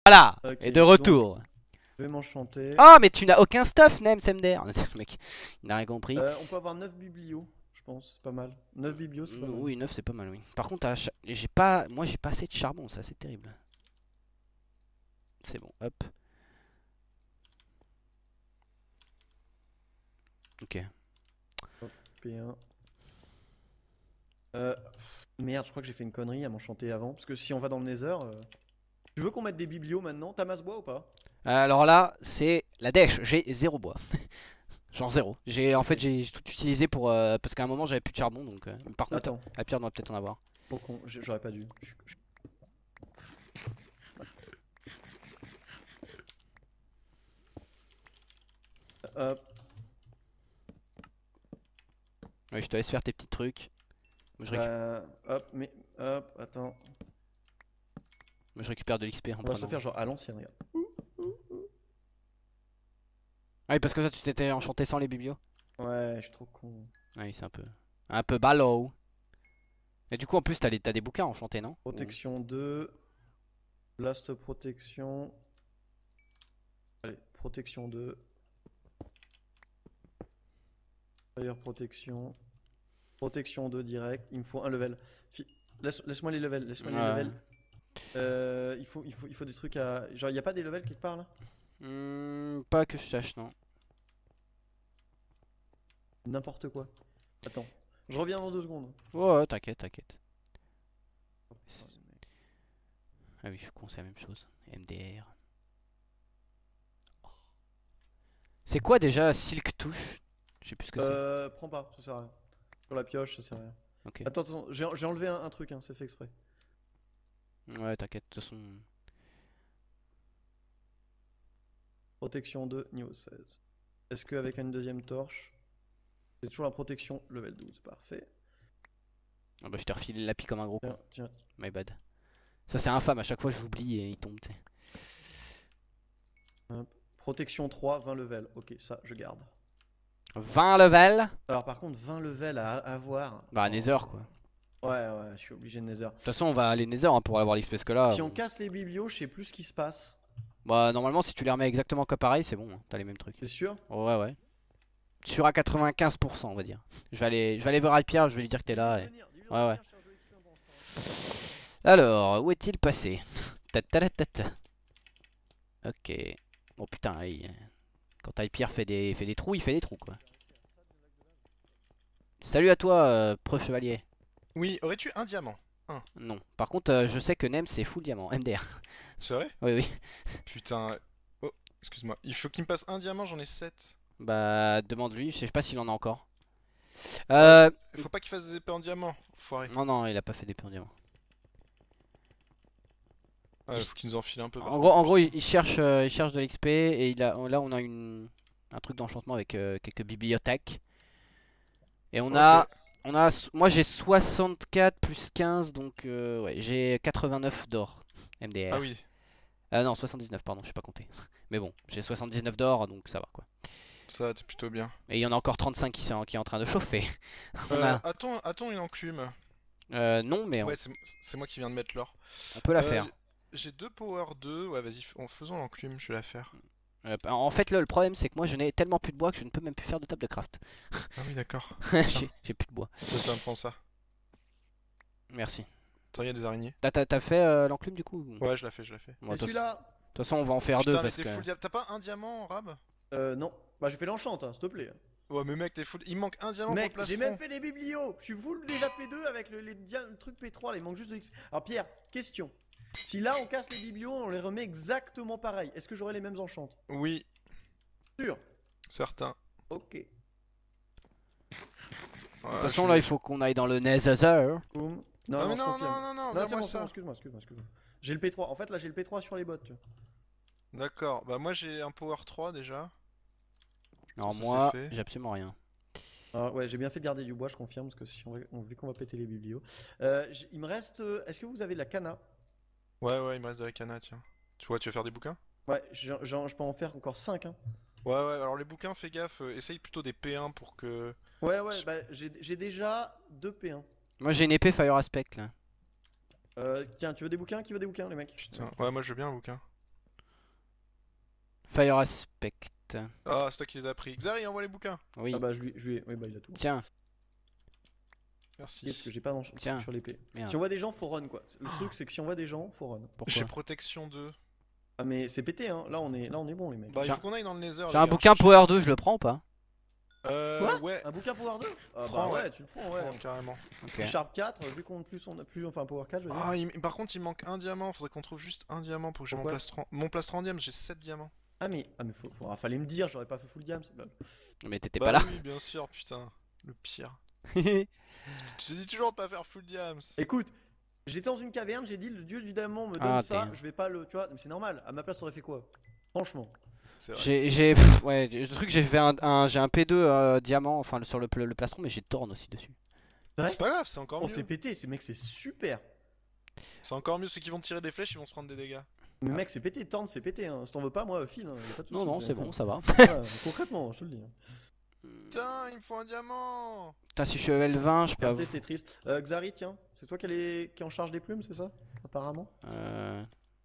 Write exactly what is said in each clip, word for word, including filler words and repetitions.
Voilà. Ok, Et de retour. donc, je vais m'enchanter. Ah, mais tu n'as aucun stuff, Nem, S M D R. Le mec, il n'a rien compris. Euh, on peut avoir neuf biblios, je pense, c'est pas mal. neuf biblios, c'est pas mal. Oui, neuf c'est pas mal, oui. Par contre, j'ai pas, moi j'ai pas assez de charbon, ça c'est terrible. C'est bon, hop. Ok. P un. Euh, merde, je crois que j'ai fait une connerie à m'enchanter avant. Parce que si on va dans le Nether. Euh... Tu veux qu'on mette des biblios maintenant? T'as masse bois ou pas? Alors là, c'est la dèche. J'ai zéro bois. Genre zéro. J'ai en fait j'ai tout utilisé pour euh, parce qu'à un moment j'avais plus de charbon donc. Euh, par contre, Attends. la pierre doit peut-être en avoir. Bon con, j'aurais pas dû. Hop. Ouais, je te laisse faire tes petits trucs. Moi, je, récup... Euh, hop, mais hop, attends. Moi, je récupère de l'X P en On va prenant. se le faire genre à l'ancienne, regarde. Ah oui, parce que toi tu t'étais enchanté sans les biblios. Ouais, je suis trop con. Oui, c'est un peu. Un peu ballot. Et du coup, en plus, t'as des bouquins enchantés, non? Protection deux. Blast protection. Allez, protection deux. Fire protection. Protection deux direct. Il me faut un level. Laisse-moi laisse les levels. Laisse-moi ouais. les levels. Euh, il, faut, il, faut, il faut des trucs à. Genre, y a pas des levels quelque part là? Mmh, pas que je sache, non. N'importe quoi. Attends, je reviens dans deux secondes. Ouais, ouais t'inquiète, t'inquiète. Ah oui, je suis con, c'est la même chose. M D R. Oh. C'est quoi déjà Silk Touche? Je sais plus ce que c'est. Euh, prends pas, ça sert à rien. Sur la pioche, ça sert à rien. Ok. Attends, attends, j'ai enlevé un, un truc, hein, c'est fait exprès. Ouais, t'inquiète, de toute façon. Protection deux, niveau seize. Est-ce qu'avec une deuxième torche, c'est toujours la protection level douze? Parfait. Ah bah, je t'ai refilé la pie comme un gros con. Tiens, tiens. My bad. Ça, c'est infâme, à chaque fois j'oublie et il tombe, tu sais. Protection trois, vingt levels. Ok, ça, je garde. vingt levels. Alors, par contre, vingt levels à avoir. Bah, oh. Nether quoi. Ouais, ouais, je suis obligé de Nether. De toute façon, on va aller Nether hein, pour avoir l'X P que là. Si on... on casse les biblios, je sais plus ce qui se passe. Bah, normalement, si tu les remets exactement comme pareil, c'est bon, hein, t'as les mêmes trucs. C'est sûr? Ouais, ouais. Sûr à quatre-vingt-quinze pour cent, on va dire. Je vais aller, je vais aller voir Alpierre, je vais lui dire que t'es là. Et... Ouais, ouais. Alors, où est-il passé? Ok. Bon, putain, il... quand Alpierre fait des, fait des trous, il fait des trous, quoi. Salut à toi, euh, preuve chevalier. Oui, aurais-tu un diamant? Un. Non. Par contre, euh, je sais que Nem c'est full diamant, M D R. C'est vrai? Oui, oui. Putain. Oh, excuse-moi. Il faut qu'il me passe un diamant, j'en ai sept. Bah, demande-lui, je sais pas s'il en a encore. Euh... Ouais, faut pas qu'il fasse des épées en diamant, foiré. Non, non, il a pas fait d'épée en diamant. Ouais, faut qu'il nous en file un peu. En gros, en gros, il cherche, euh, il cherche de l'X P et il a, là on a une, un truc d'enchantement avec euh, quelques bibliothèques. Et on okay. a, on a, moi j'ai soixante-quatre plus quinze donc euh, ouais, j'ai quatre-vingt-neuf d'or M D R. Ah oui. Euh, non, soixante-dix-neuf pardon, je sais pas compter. Mais bon, j'ai soixante-dix-neuf d'or donc ça va quoi. Ça, t'es plutôt bien. Et il y en a encore trente-cinq qui sont qui est en train de chauffer. on euh, a... A-t-on a une enclume? Euh, non, mais on... Ouais, c'est moi qui viens de mettre l'or. On peut la euh, faire. J'ai deux power deux, ouais vas-y, en faisant l'enclume, je vais la faire. Euh, en fait là le problème c'est que moi je n'ai tellement plus de bois que je ne peux même plus faire de table de craft. Ah oui d'accord. J'ai plus de bois. Ça me prend ça. Merci. Attends, il y a des araignées. T'as fait euh, l'enclume du coup? Ouais, je l'ai fait, je l'ai fait. Bon, de toute façon on va en faire Putain, deux parce que... T'as pas un diamant en rab? Euh non. Bah j'ai fait l'enchant, hein, s'il te plaît. Ouais mais mec t'es full, il manque un diamant mec, pour le j'ai même fait des biblios. Je suis full déjà P deux avec le, les, le truc P trois là, il manque juste de l'X P. Alors Pierre, question. Si là on casse les biblios, on les remet exactement pareil, est-ce que j'aurai les mêmes enchantes? Oui. Sûr? Certain. Ok. De toute façon là il faut qu'on aille dans le Nether. Boom. Non, non, mais non, non, non, non, non, non, ça. Excuse-moi, excuse-moi, excuse-moi. J'ai le P trois, en fait là j'ai le P trois sur les bottes. D'accord, bah moi j'ai un power trois déjà. Non, moi j'ai absolument rien. Alors, ouais, j'ai bien fait de garder du bois, je confirme, parce que si on, va, on vu qu'on va péter les biblios. Euh, il me reste. Euh, Est-ce que vous avez de la cana? Ouais, ouais, il me reste de la cana, tiens. Tu vois, tu veux faire des bouquins? Ouais, je peux en faire encore cinq. Hein. Ouais, ouais, alors les bouquins, fais gaffe, euh, essaye plutôt des P un pour que. Ouais, ouais, bah j'ai déjà deux P un. Moi j'ai une épée Fire Aspect là. Euh, tiens, tu veux des bouquins? Qui veut des bouquins, les mecs? Putain, ouais, moi je veux bien un bouquin. Fire Aspect. Ah, c'est toi qui les as pris. Xari, envoie les bouquins. Oui. Ah bah je lui, je lui ai... Oui bah il a tout. Tiens, Qu'est-ce Merci. que j'ai pas dans... Tiens. sur l'épée. Merde. Si on voit des gens, faut run quoi. Le truc c'est que si on voit des gens, faut run. pourquoi? J'ai protection deux. Ah mais c'est pété hein, là on est là on est bon les mecs. Bah, il J'ai faut qu'on aille dans le Nether. J'ai les un gars. bouquin Power deux, je le prends ou pas? Euh, Quoi ouais. Un bouquin Power deux. Ah bah Prends, ouais, ouais. tu le prends ouais. Prends, carrément. Ok. Sharp quatre, vu qu'on plus on a plus enfin Power quatre je veux dire. Ah, il- par contre, il manque un diamant. Faudrait qu'on trouve juste un diamant pour que j'ai mon Pourquoi plastron. Mon plastron diamant, j'ai sept diamants. Ah mais ah mais faut, faut- ah, fallait me dire, j'aurais pas fait full diam. Bah, Mais t'étais Bah pas là. oui, bien sûr, putain. Le pire. Je te dis toujours de pas faire full diams. Écoute, j'étais dans une caverne, j'ai dit le dieu du diamant me donne Ah, ça, damn. je vais pas le tu vois, mais c'est normal. À ma place t'aurais fait quoi? Franchement. C'est vrai. J'ai, j'ai, pff, ouais, le truc j'ai fait un, un- j'ai un P deux euh, diamant, enfin le- sur le, le plastron, mais j'ai Thorn aussi dessus. Ouais. C'est pas grave, c'est encore On s'est mieux. pété, ces mecs c'est super. C'est encore mieux. Ceux qui vont tirer des flèches, ils vont se prendre des dégâts. Mais mec c'est pété, Torn c'est pété hein. Si t'en veux pas moi file hein, y a pas de Non soucis, non, c'est c'est bon, ça va. Ouais, concrètement, je te le dis. hein. Putain, il me faut un diamant. Putain, si je suis level vingt, je peux Regardez, avoir... c'était triste. Euh, Xari, tiens, c'est toi qui, est... qui est en charge des plumes, c'est ça? Apparemment. Euh...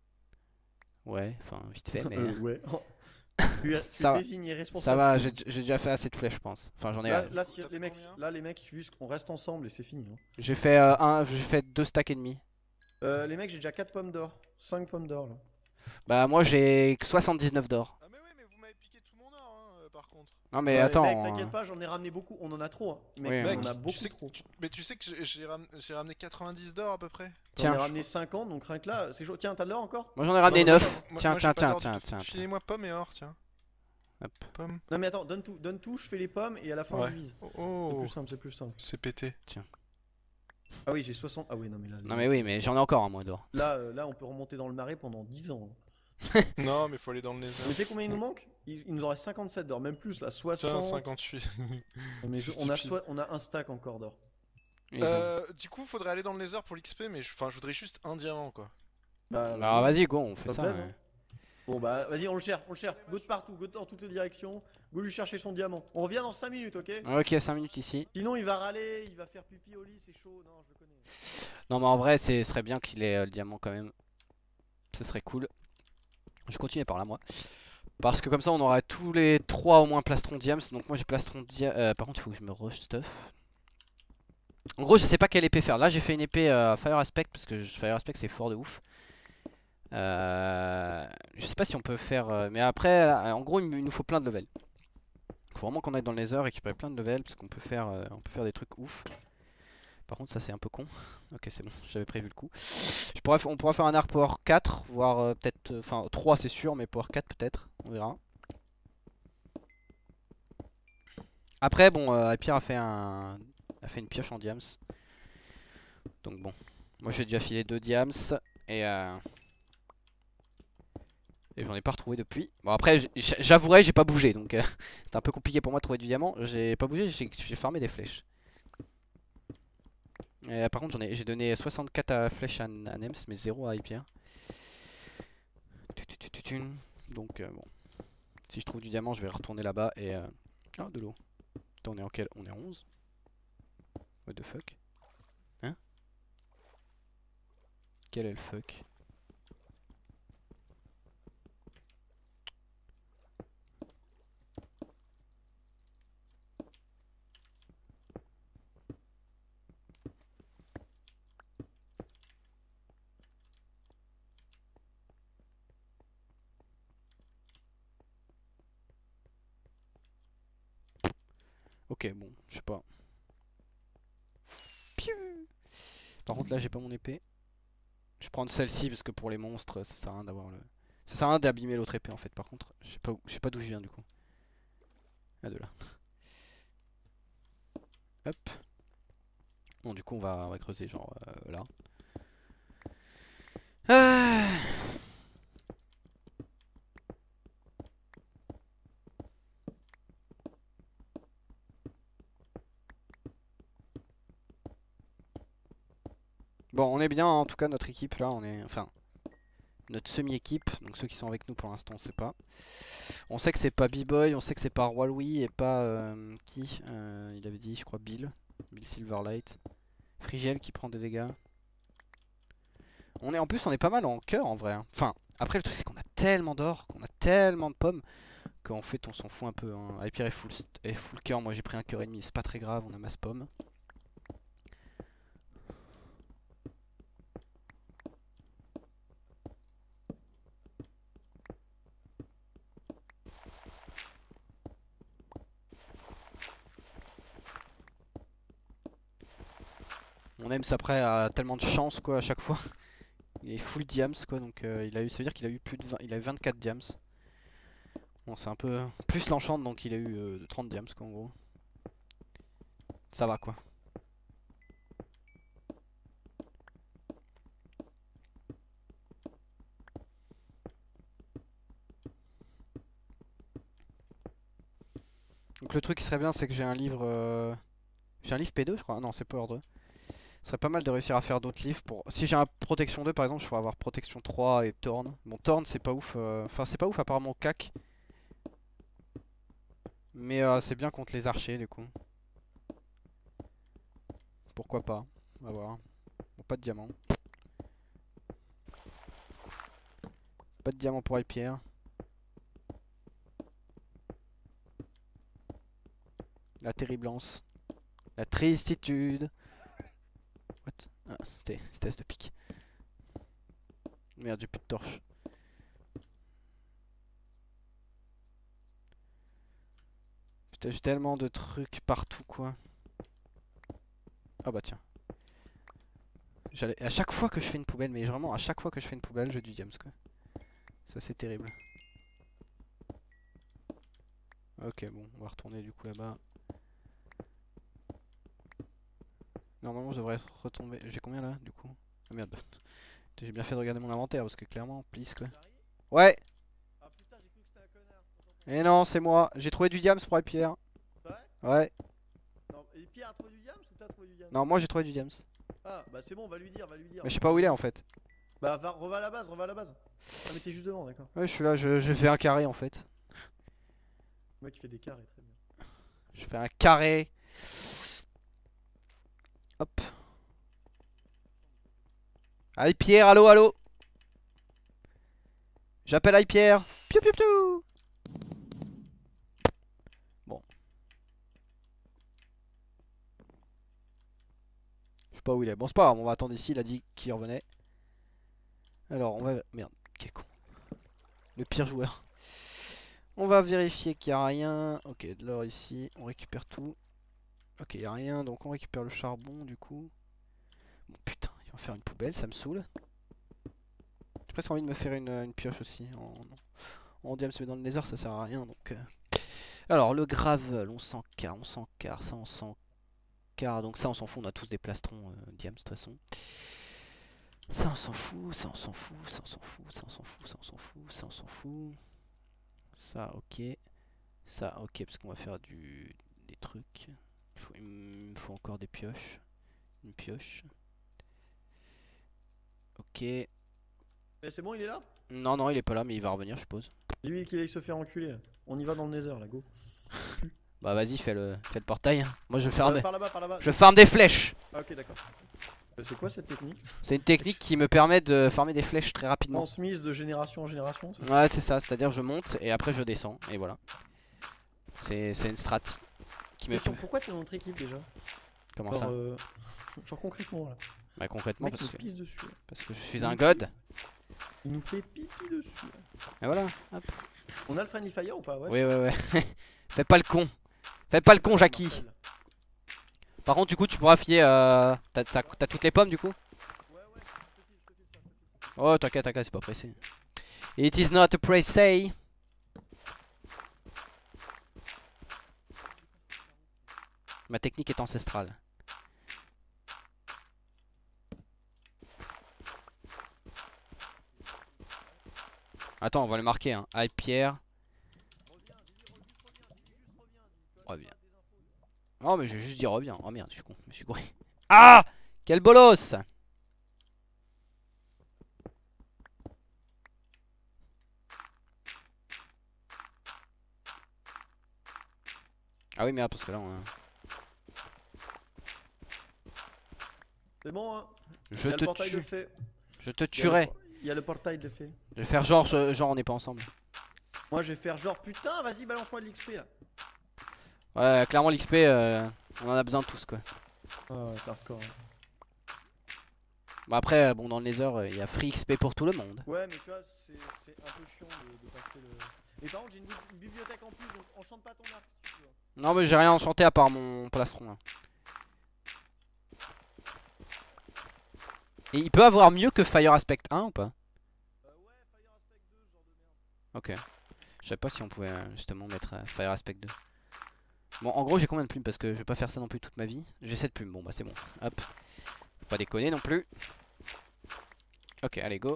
Ouais, enfin vite fait, mais Euh, ouais. Tu es, tu Ça es va. désigné responsable. ça va, j'ai j'ai déjà fait assez de flèches, je pense. Enfin j'en ai, Là, euh, là, T'as si fait les mecs, combien là, les mecs, juste on reste ensemble et c'est fini. hein. j'ai fait euh, un, j'ai fait deux stacks et demi. Euh, les mecs, j'ai déjà quatre pommes d'or, cinq pommes d'or là. Bah moi j'ai soixante-dix-neuf d'or. Ah mais ouais, mais vous m'avez piqué tout mon or, hein, euh, par contre. Non mais Ouais, attends. mec, euh, t'inquiète pas, j'en ai ramené beaucoup. On en a trop. Hein. Mec, Oui, on ouais. en a tu beaucoup sais que- trop. tu- Mais tu sais que j'ai- j'ai ram- j'ai ramené quatre-vingt-dix d'or à peu près. J'en ai Tiens, ramené cinquante, donc rien que là, c'est chaud. Tiens, t'as de l'or encore? moi j'en ai ramené Non, neuf. Moi- Tiens, moi, j'ai tiens, pas tiens, d'or du tiens, tout. tiens. Filez-moi pomme et or, tiens. Hop. Pomme. Non mais attends, donne tout, donne tout, je fais les pommes et à la fin Ouais. on divise. C'est Oh, plus simple, c'est plus simple. c'est pété. Ah oui, j'ai soixante. Ah oui, non mais là. Non mais oui, mais j'en ai encore un moi d'or. Là, euh, là, on peut remonter dans le marais pendant dix ans. hein. Non, mais faut aller dans le Nether. Mais tu sais combien il nous manque? il, il nous en reste cinquante-sept d'or, même plus là, Tiens, soixante. cinquante-huit. Mais C'est on, a stupide. soi- on a un stack encore d'or. Ils ont- Euh, du coup, faudrait aller dans le Nether pour l'X P, mais je, enfin, je voudrais juste un diamant, quoi. Bah, Alors vas-y go, on fait Ça ça. te plaise, ouais. hein. Bon bah vas-y, on le cherche, on le cherche. Go de partout, go dans toutes les directions. Go lui chercher son diamant. On revient dans cinq minutes, ok? Ok, cinq minutes ici. Sinon il va râler, il va faire pipi au lit, c'est chaud. Non, je le connais. Non mais en vrai, ce serait bien qu'il ait euh, le diamant quand même. Ce serait cool. Je continue par là moi. Parce que comme ça on aura tous les trois au moins plastron diams. Donc moi j'ai plastron diams. Euh, par contre il faut que je me rush stuff. En gros je sais pas quelle épée faire. Là j'ai fait une épée euh, Fire Aspect parce que je- Fire Aspect c'est fort de ouf. Euh, je sais pas si on peut faire... euh, mais après là, en gros il, me- il nous faut plein de levels. Il faut vraiment qu'on aille dans le Nether et qu'il y ait plein de levels. Parce qu'on peut faire euh, on peut faire des trucs ouf. Par contre ça c'est un peu con. Ok c'est bon, j'avais prévu le coup. Je pourrais, f- on pourra faire un arc power quatre, voire euh, peut-être... Enfin trois c'est sûr, mais power quatre peut-être, on verra. Après bon, euh, Alpire a fait un... a fait une pioche en diams. Donc bon, moi j'ai déjà filé deux diams et... Euh... Et j'en ai pas retrouvé depuis. Bon après j- j'avouerai j'ai pas bougé donc euh, c'est un peu compliqué pour moi de trouver du diamant. J'ai pas bougé, j'ai j'ai farmé des flèches. Et, euh, par contre j'en ai j'ai donné soixante-quatre à flèche à, N- à Nems mais zéro à Hyper. Donc euh, bon. Si je trouve du diamant je vais retourner là-bas et... Euh... Ah de l'eau. Attends, on est en quel? On est en onze. What the fuck? Hein? Quel est le fuck? Ok, bon, je sais pas. Piou. Par contre là j'ai pas mon épée. Je prends celle-ci parce que pour les monstres ça sert à rien d'avoir le... Ça sert à rien d'abîmer l'autre épée en fait. Par contre je sais pas où... je sais pas d'où je viens du coup. Ah de là. Hop. Bon du coup on va, on va creuser genre euh, là. Ah. Bon, on est bien en tout cas notre équipe là, on est enfin notre semi-équipe, donc ceux qui sont avec nous pour l'instant on sait pas. On sait que c'est pas B-Boy, on sait que c'est pas Roi Louis et pas euh, qui euh, il avait dit je crois Bill, Bill Silverlight. Frigiel qui prend des dégâts. On est en plus on est pas mal en cœur en vrai. hein. Enfin, Après le truc c'est qu'on a tellement d'or, qu'on a tellement de pommes, qu'en fait on s'en fout un peu. Hein. Hyper est full, est full cœur, moi j'ai pris un cœur et demi, c'est pas très grave, on a masse pommes. Mon Ems après a tellement de chance quoi à chaque fois. Il est full diams quoi, donc euh, il a eu, ça veut dire qu'il a eu plus de vingt, il a eu vingt-quatre diams. Bon c'est un peu plus l'enchant donc il a eu euh, trente diams quoi en gros. Ça va quoi. Donc le truc qui serait bien c'est que j'ai un livre... Euh... J'ai un livre P deux je crois, non c'est Power deux. Ce serait pas mal de réussir à faire d'autres livres pour... Si j'ai un protection deux par exemple je pourrais avoir protection trois et Torn. Bon Torn c'est pas ouf, euh... enfin c'est pas ouf apparemment C A C. Mais euh, c'est bien contre les archers du coup. Pourquoi pas, on va voir. Bon pas de diamant. Pas de diamant pour Hyper. La terriblance. La tristitude. What? Ah, c'était S de pique. Merde, j'ai plus de torche. Putain, j'ai tellement de trucs partout, quoi. Ah bah tiens. À chaque fois que je fais une poubelle, mais vraiment à chaque fois que je fais une poubelle, j'ai du diams, quoi. Ça, c'est terrible. Ok, bon, on va retourner du coup là-bas. Normalement, je devrais retomber. J'ai combien là, du coup? Ah merde. J'ai bien fait de regarder mon inventaire parce que clairement, please quoi. Ouais! Ah putain, j'ai cru que c'était un connard. Et non, c'est moi. J'ai trouvé du diams pour Pierre. Ouais? Ouais. Non, et Pierre a trouvé du diams ou t'as trouvé du diams? Non, moi j'ai trouvé du diams. Ah, bah c'est bon, on va lui dire, on va lui dire. Mais je sais pas où il est en fait. Bah va, reva à la base, reva à la base. Ah mais t'es juste devant, d'accord. Ouais, je suis là, je, je fais un carré en fait. Le mec il fait des carrés, très bien. Je fais un carré. Hop. Allez Pierre, allô, allô. J'appelle Aïe Pierre. Piou piou piou. Bon. Je sais pas où il est. Bon, c'est pas grave, on va attendre ici. Il a dit qu'il revenait. Alors, on va. Merde, quel con. Le pire joueur. On va vérifier qu'il n'y a rien. Ok, de l'or ici. On récupère tout. Ok, il n'y a rien. Donc, on récupère le charbon du coup. Bon, putain, il va faire une poubelle. Ça me saoule. J'ai presque envie de me faire une, une pioche aussi. En, en diams, mais dans le nether, ça sert à rien. Donc. Euh... Alors, le gravel, on s'en carre, on s'en carre, ça on s'en carre. Donc, ça on s'en fout, on a tous des plastrons euh, diams de toute façon. Ça on s'en fout, ça on s'en fout, ça on s'en fout, ça on s'en fout, ça on s'en fout, ça on s'en fout. Ça, ok. Ça, ok, parce qu'on va faire du des trucs. Il, faut, il me faut encore des pioches. Une pioche. Ok. Eh, c'est bon, il est là? Non, non, il est pas là, mais il va revenir, je suppose. Lui qu'il aille se faire enculer là. On y va dans le nether là, go. Bah vas-y, fais le, fais le portail. Moi je farme, Euh, par là-bas, par là-bas. je farme des flèches. Ah ok, d'accord. Euh, c'est quoi cette technique? C'est une technique qui me permet de farmer des flèches très rapidement. Transmise de génération en génération, c'est ça? Ouais, c'est ça, c'est-à-dire je monte et après je descends, et voilà. C'est une strat qui me... Question, pourquoi t'es dans notre équipe déjà? Comment Genre, ça euh, genre concrètement là. Bah Le concrètement mec parce nous que, pisse dessus. Là. parce que je suis un god. Il nous fait pipi dessus. Là. Et voilà, hop. On a le friendly fire ou pas? Ouais. Oui, ouais, ouais. Fais pas le con. Fais pas le con, Jackie. Marcel. Par contre, du coup, tu pourras filer... Euh... T'as t'as toutes les pommes, du coup? Ouais, ouais, je te file, je te file ça, je te file ça. Oh, t'inquiète, t'inquiète, c'est pas pressé. It is not a pressé. Ma technique est ancestrale. Attends, on va le marquer, hein. Aïe Pierre. Reviens, dis-lui, re- juste reviens, dis-lui juste reviens. Dis, tu vois, Reviens. t'as des infos. Oh, mais je vais juste dire reviens. Oh merde, je suis con, je me suis gouré. Ah! Quel bolos! Ah oui, merde, parce que là, on... C'est bon, hein? Je Y a te le portail de tue. fait. Je te Y a le tuerai. por- Il y a le portail de fait. Je vais faire genre, je- genre on n'est pas ensemble. Moi je vais faire genre putain, vas-y, balance-moi de l'X P là. Ouais, clairement l'X P, euh, on en a besoin de tous quoi. Ah ouais, c'est hardcore. Hein. Bon après, euh, bon dans le Nether, euh, il y a free X P pour tout le monde. Ouais, mais tu vois, c'est c'est un peu chiant de, de passer le. Et par contre, j'ai une, bi- une bibliothèque en plus, donc enchante pas ton arc si tu veux. Non mais j'ai rien enchanté à part mon plastron là. Et il peut avoir mieux que Fire Aspect un ou pas? Euh, ouais, Fire Aspect deux, ce genre de merde. Ok. Je savais pas si on pouvait euh, justement mettre euh, Fire Aspect deux. Bon en gros j'ai combien de plumes parce que je vais pas faire ça non plus toute ma vie. J'ai sept plumes, bon bah c'est bon. Hop. Faut pas déconner non plus. Ok allez go.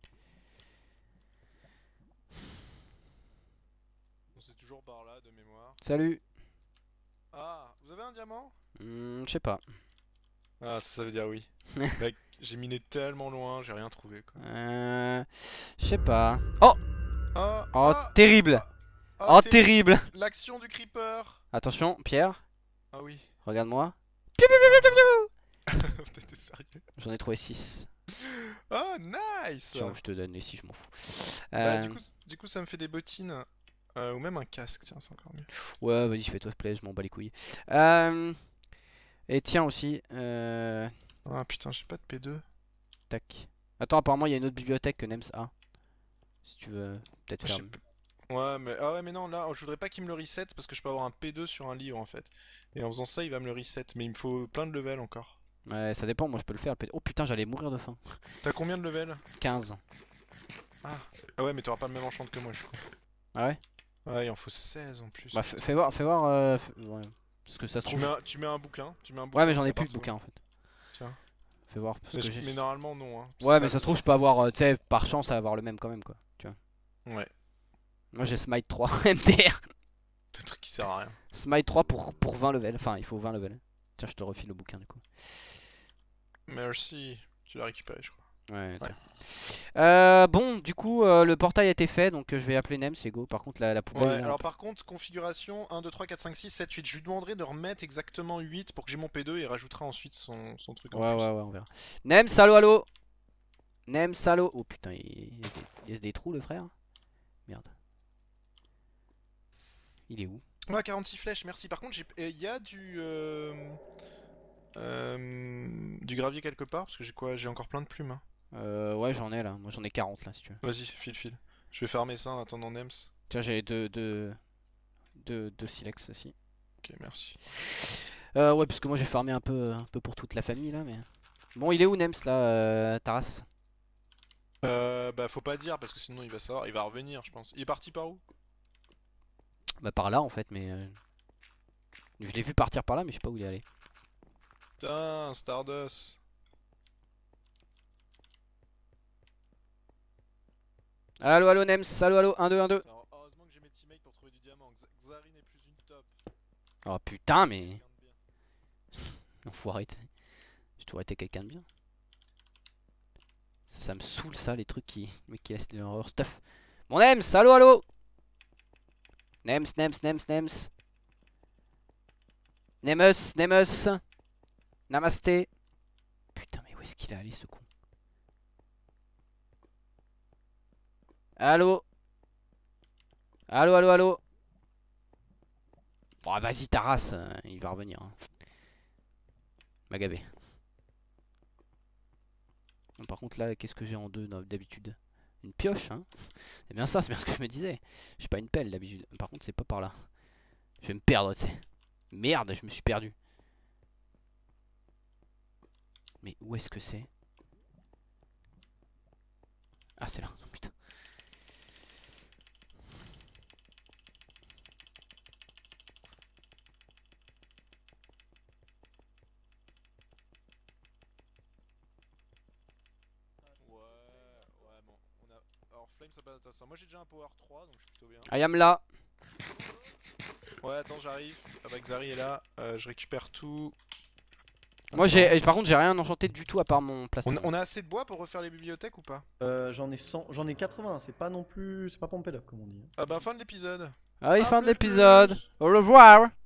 C'est toujours par là de mémoire. Salut. Ah, vous avez un diamant? Hmm, je sais pas. Ah, ça, ça veut dire oui. Mec, j'ai miné tellement loin, j'ai rien trouvé quoi. Euh... Je sais pas. Oh. Ah, Oh ah, terrible. ah, Oh t'es- terrible. L'action du creeper. Attention Pierre, Ah oui. regarde-moi. T'étais sérieux? J'en ai trouvé six. Oh, nice. Tiens, je te donne les six, je m'en fous. Bah, Euh, du, coup, du coup, ça me fait des bottines. Euh, ou même un casque, tiens, c'est encore mieux. Ouais, vas-y, fais-toi plaisir, je m'en bats les couilles. Euh, Et tiens aussi, euh... Ah putain, j'ai pas de P deux. tac. Attends, apparemment, il y a une autre bibliothèque que Nems a. Si tu veux peut-être Ah, faire. je sais pas. Ouais, mais, ah ouais, mais non, là, je voudrais pas qu'il me le reset parce que je peux avoir un P deux sur un livre en fait. Et en faisant ça, il va me le reset. Mais il me faut plein de levels encore. Ouais, ça dépend, moi je peux le faire. le P- Oh putain, j'allais mourir de faim. T'as combien de levels? quinze. Ah. Ah ouais, mais t'auras pas le même enchant que moi, je crois. Ah ouais? Ouais, il en faut seize en plus. Bah, fais fais voir, fais voir. Euh... f- Ouais. Parce que ça se Tu trouve. mets, un, tu mets un bouquin, tu mets un bouquin. Ouais, mais j'en c'est ai à plus de partir bouquins en fait. Tiens. Fais voir. Parce Mais, que je- j'ai- mais normalement, non. Hein, parce Ouais, que mais ça se trouve, je peux avoir, euh, tu sais, par chance, à avoir le même quand même quoi. Tu vois. Ouais. Moi j'ai Smite trois, M D R. Le truc qui sert à rien. Smite trois pour, pour vingt levels. Enfin, il faut vingt levels. Tiens, je te refile le bouquin du coup. Merci. Tu l'as récupéré, je crois. Ouais, Ouais. tiens. Euh, bon, du coup, euh, le portail a été fait, donc euh, je vais appeler Nems, c'est go. Par contre, la, la poubelle. Ouais, est un alors peu- par contre, configuration un, deux, trois, quatre, cinq, six, sept, huit. Je lui demanderai de remettre exactement huit pour que j'ai mon P deux et il rajoutera ensuite son, son truc en Ouais, plus. ouais, ouais, on verra. Nems, allo, allo. Nems, allo. Oh putain, il... il laisse des trous, le frère. Merde. Il est où? Ouais, quarante-six flèches, merci. Par contre, j'ai- euh, il y a du. euh, euh, du gravier quelque part parce que j'ai quoi? J'ai encore plein de plumes. Hein. euh, Ouais, j'en ai là. Moi, j'en ai quarante là, si tu veux. Vas-y, file, file. Je vais farmer ça en attendant Nems. Tiens, j'ai deux, deux, deux, deux silex aussi. Ok, merci. Euh, ouais, parce que moi j'ai farmé un peu, un peu pour toute la famille là, mais. Bon, il est où Nems là, euh, Taras? Euh, bah, faut pas dire parce que sinon il va savoir. Il va revenir, je pense. Il est parti par où? Bah, par là en fait, mais. euh, Je l'ai vu partir par là, mais je sais pas où il est allé. Putain, Stardust. Allo, allo, Nems, allo, allo, un, deux, un, deux. Alors, heureusement que j'ai mes teammates pour trouver du diamant. Xa- Xari n'est plus une top. Oh putain, mais. Quelqu'un de bien. Enfoiré, tu sais. J'ai toujours été quelqu'un de bien. Ça, ça me saoule ça, les trucs qui, mais qui laissent leur stuff. Mon Nems, allo, allo. Nems, Nems, Nems, Nems. Nemus, Nemus. Namasté. Putain, mais où est-ce qu'il est allé ce con? Allo. Allo, allo, allo. Bon, vas-y, ta race, euh, il va revenir. Hein. M'a gavé. Bon, par contre, là, qu'est-ce que j'ai en deux d'habitude? Une pioche, hein? C'est bien ça, c'est bien ce que je me disais. J'ai pas une pelle d'habitude. Par contre, c'est pas par là. Je vais me perdre, tu sais. Merde, je me suis perdu. Mais où est-ce que c'est? Ah, c'est là. Oh, putain. Ouais, ouais, bon. On a... Alors, Flame, ça peut être intéressant. Moi, j'ai déjà un power trois, donc je suis plutôt bien. I am là. Ouais, attends, j'arrive. Ah bah, Xari est là. Euh, je récupère tout. Moi, Attends. j'ai, par contre, j'ai rien enchanté du tout à part mon plastron. On, on a assez de bois pour refaire les bibliothèques ou pas? Euh, j'en ai cent, j'en ai quatre-vingts, c'est pas non plus, c'est pas pompé up comme on dit. Ah bah, fin de l'épisode. Allez, À fin de plus, l'épisode. plus. Au revoir.